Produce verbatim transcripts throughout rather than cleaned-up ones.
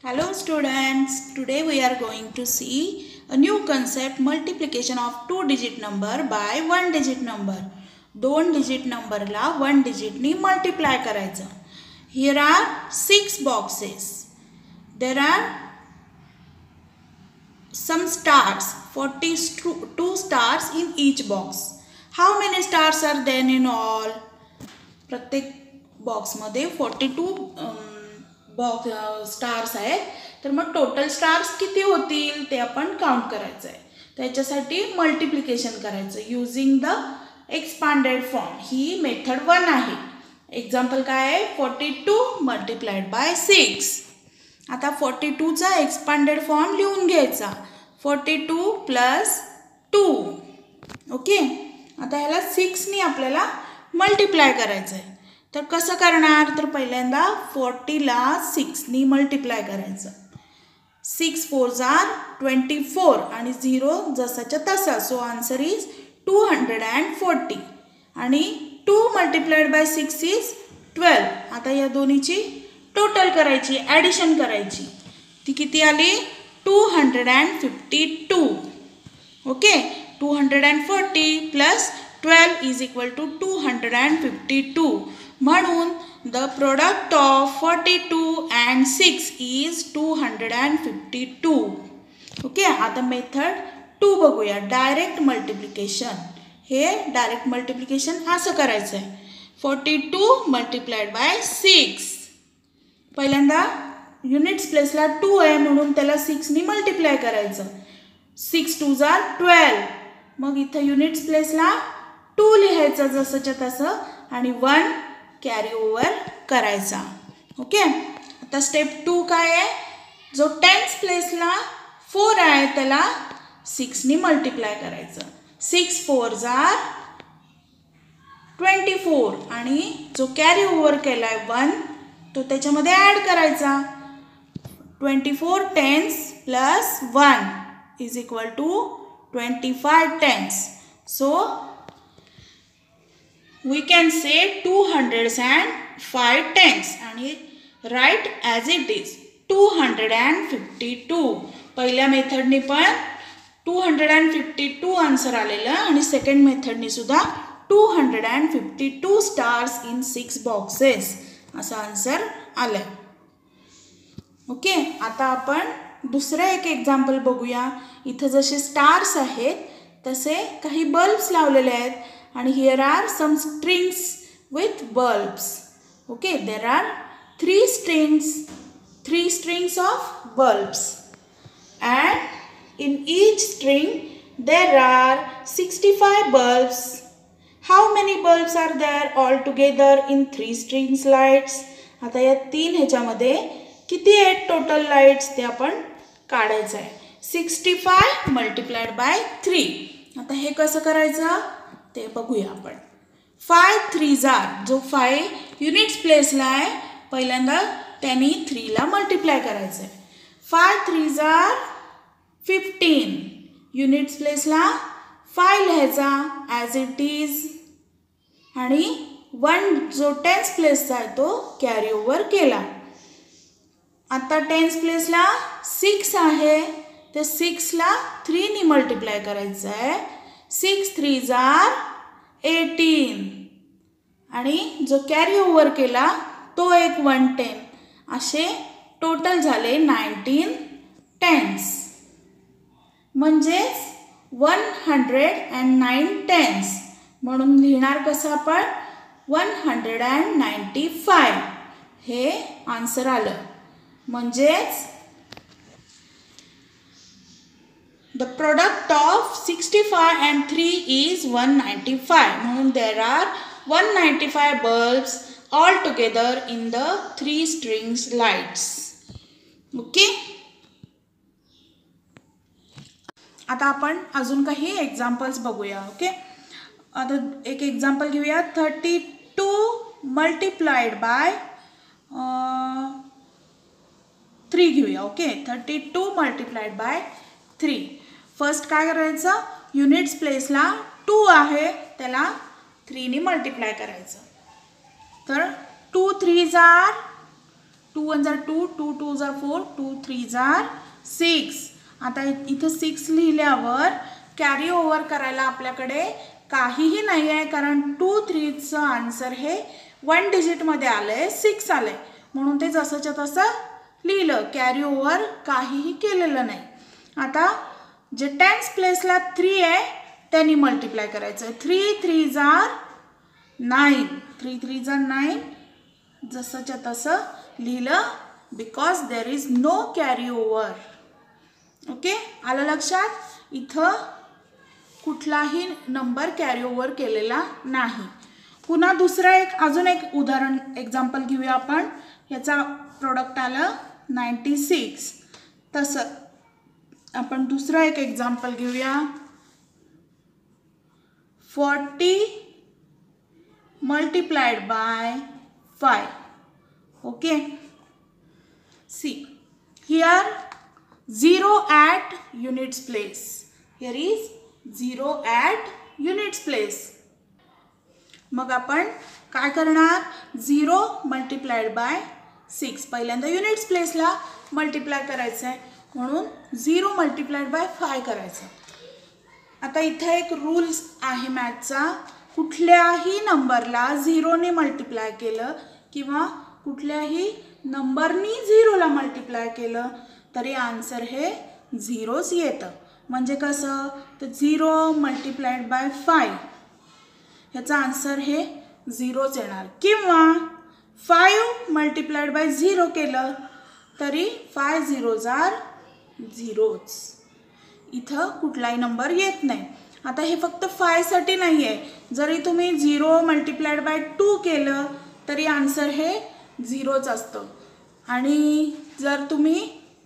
Hello students, today we are going to see a new concept, multiplication of two digit number by one digit number. दोन digit number ला one digit नी multiply करायचं. Here are six boxes. There are some stars, forty-two stars in each box. How many stars are there in all? प्रत्येक box मध्ये forty-two box stars आहेत. तर मग total stars किती होतील ते आपण काउंट करायचं आहे. त्याच्यासाठी मल्टिप्लिकेशन करायचं यूजिंग द एक्सपांडेड फॉर्म. ही मेथड वन आहे. एक्झाम्पल काय आहे? forty-two multiplied by six. आता forty-two चा एक्सपांडेड फॉर्म लिहून घ्यायचा. forty-two plus two. ओके, आता ह्याला सिक्स नी आपल्याला मल्टिप्लाय करायचं आहे. तर कसं करणार? तर पहिल्यांदा forty ला सिक्स नी मल्टिप्लाय करायचं. सिक्स फोर जार twenty-four आणि झिरो जसाच्या तसा. So answer is two hundred forty आणि two multiplied by six is twelve. आता या दोन्हीची टोटल करायची, ॲडिशन करायची. ती किती आली? two hundred fifty-two. Okay, two hundred forty plus twelve is equal to two hundred fifty-two. म्हणून the product of forty-two and six is two hundred fifty-two. Okay, आता मेथड टू बघूया. Direct multiplication. हे direct multiplication असं करायचं आहे. forty-two multiplied by six. पहिल्यांदा units प्लेसला to आहे म्हणून त्याला सिक्स नी मल्टिप्लाय करायचं. सिक्स टू जार ट्वेल्व. मग इथं युनिट्स प्लेसला टू लिहायचं जसंच्या तसं आणि वन कॅरी ओव्हर करायचा. ओके, आता स्टेप टू काय आहे? जो टेन्स प्लेसला फोर आहे त्याला सिक्स नी मल्टिप्लाय करायचं. सिक्स फोर जार ट्वेंटी फोर आणि जो कॅरी ओव्हर केलाय वन तो त्याच्यामध्ये ॲड करायचा. Twenty four tens plus one is equal to twenty five tens. So we can say two hundred five tens आणि write as it is two hundred fifty-two. पहिल्या मेथडनी पण two hundred fifty-two answer आलेलं आणि second मेथडनी सुद्धा two hundred fifty-two stars in six boxes असा answer आलाय. Okay, आता आपण दुसरं एक एक्झाम्पल बघूया. इथं जसे स्टार्स आहेत तसे काही बल्ब्स लावलेले आहेत. आणि here are some strings with bulbs. Okay, there are three strings, three strings of bulbs, and in each string there are sixty-five bulbs. How many bulbs are there altogether in three strings lights? आता या तीन ह्याच्यामध्ये किती आहेत total lights ते आपण काढायचं आहे. sixty-five multiplied by three. आता हे कसं करायचं ते बघूया आपण. फाय थ्री जार, जो फाय युनिट्स प्लेसला आहे पहिल्यांदा त्यांनी थ्रीला मल्टिप्लाय करायचं आहे. फाय थ्री जार फिफ्टीन. युनिट्स प्लेसला फाय लिहायचा ॲज इट इज आणि वन जो टेन्स प्लेसचा आहे तो कॅरी ओव्हर केला. आता टेन्स प्लेसला सिक्स आहे ते सिक्सला थ्रीनी मल्टिप्लाय करायचं आहे. सिक्स थ्री जार एटीन आणि जो कॅरी ओव्हर केला तो एक वन टेन. असे टोटल झाले नाईन्टीन टेन्स. म्हणजेच one hundred and nine tens. म्हणून लिहिणार कसं आपण? One hundred and ninety five हे आन्सर आलं. म्हणजेच the product of sixty-five and three is one ninety-five. म्हणून there are one ninety-five bulbs all together in the three strings lights. Okay, आता आपण अजून काही एक्झाम्पल्स बघूया. ओके, आता एक एक्झाम्पल घेऊया. Thirty two multiplied by three घेऊया. Okay, thirty two multiplied by three. First काय करायचं? युनिट्स प्लेसला टू आहे त्याला थ्रीनी मल्टिप्लाय करायचं. तर टू थ्री जार टू वन जार टू, टू टू जार फोर, टू थ्री जार सिक्स. आता इथं सिक्स लिहिल्यावर कॅरी ओव्हर करायला आपल्याकडे काहीही नाही आहे, कारण टू थ्रीचं आन्सर हे वन डिजिटमध्ये आलं आहे, सिक्स आलं आहे, म्हणून ते जसंच्या तसं लिहिलं, कॅरी ओव्हर काहीही केलेलं नाही. आता जे टेन्स प्लेसला थ्री आहे त्यांनी मल्टिप्लाय करायचं आहे. थ्री थ्री जार नाईन, थ्री थ्री जार नाईन, जसंच्या तसं लिहिलं, because there is no carry over. Okay, आलं लक्षात? इथं कुठलाही नंबर कॅरी ओव्हर केलेला नाही. पुन्हा दुसरा एक अजून एक उदाहरण एक्झाम्पल घेऊया आपण. याचा प्रोडक्ट आलं नाईंटी सिक्स. तसं आपण दुसरं एक एक्झाम्पल घेऊया. Forty multiplied by five. Okay, see here zero at units place. Here is zero at units place. मग आपण काय करणार? Zero multiplied by six. पहिल्यांदा युनिट्स प्लेसला मल्टिप्लाय करायचं आहे, म्हणून झिरो मल्टिप्लाइड बाय फाय करायचं. आता इथं एक रूल्स आहे मॅथचा. कुठल्याही नंबरला झिरोने मल्टिप्लाय केलं किंवा कुठल्याही नंबरनी झिरोला मल्टिप्लाय केलं तरी आन्सर हे झिरोच येतं. म्हणजे कसं? तर झिरो मल्टिप्लाइड बाय फाय ह्याचा आन्सर हे झिरोच येणार. किंवा फाईव्ह मल्टिप्लाइड बाय झिरो केलं तरी फाय झिरो जार झिरोच. इथं कुठलाही नंबर येत नाही. आता हे फक्त फायसाठी नाही आहे, जरी तुम्ही झिरो मल्टिप्लाइड बाय टू केलं तरी आन्सर हे झिरोच असतं. आणि जर तुम्ही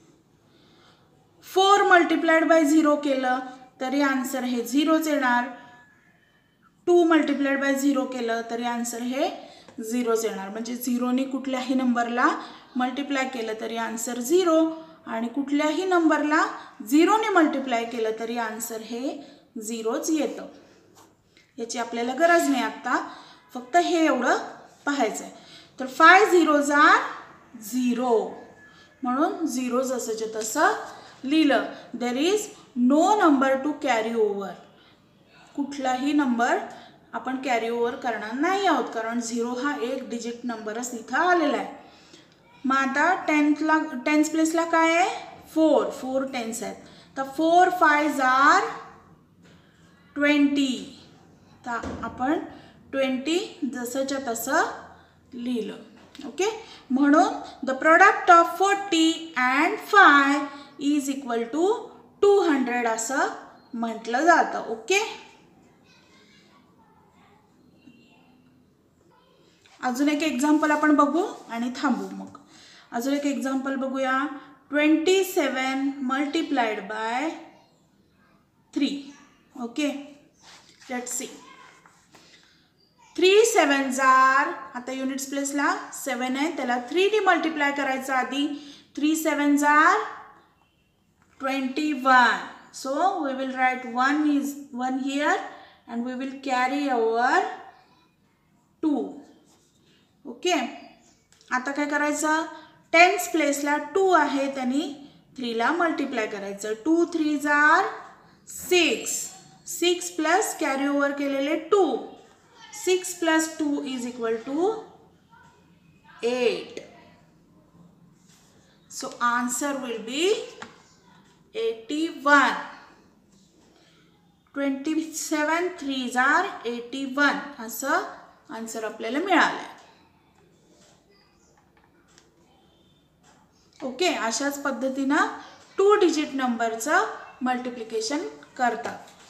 फोर मल्टिप्लाइड बाय झिरो केलं तरी आन्सर हे झिरोच येणार. टू मल्टिप्लाइड बाय झिरो केलं तरी आन्सर हे झिरोच येणार. म्हणजे झिरोने कुठल्याही नंबरला मल्टिप्लाय केलं तरी आन्सर झिरो, आणि कुठल्याही नंबरला झिरोने मल्टिप्लाय केलं तरी आन्सर हे झिरोच येतं. याची आपल्याला गरज नाही आत्ता, फक्त हे एवढं पाहायचं आहे. तर फाय झिरो जार झिरो, म्हणून झिरो जसंच्या तसं लिहिलं. There is no number to carry over. कुठलाही नंबर आपण कॅरी ओव्हर करणार नाही आहोत, कारण झिरो हा एक डिजिट नंबरच इथं आलेला आहे. मग आता टेन्थला टेन्थ प्लेसला काय आहे? फोर. फोर टेन्स आहेत. तर फोर फाय जार ट्वेंटी. तर आपण ट्वेंटी जसंच्या तसं लिहिलं. ओके, म्हणून the product of forty and five is equal to two hundred असं म्हटलं जातं. ओके, अजून एक एक्झाम्पल आपण बघू आणि थांबू. मग अजून एक एक्झाम्पल बघूया. Twenty seven multiplied by three. Okay, let's see. Three seven जार, आता युनिट्स प्लेसला सेवन आहे, त्याला थ्रीने मल्टिप्लाय करायचं आधी. थ्री सेवन जार twenty one. So we will write one is one here and we will carry over two. Okay, आता काय करायचं? टेन्स प्लेसला टू आहे, त्यांनी थ्रीला मल्टिप्लाय करायचं. टू थ्री जार six. Six plus carry over केलेले two. Six plus two is equal to eight. So answer will be eighty-one. twenty-seven threes are eighty-one असं आन्सर आपल्याला मिळालं. ओके, अशाच पद्धतीनं टू डिजिट नंबरचं मल्टिप्लिकेशन करतात.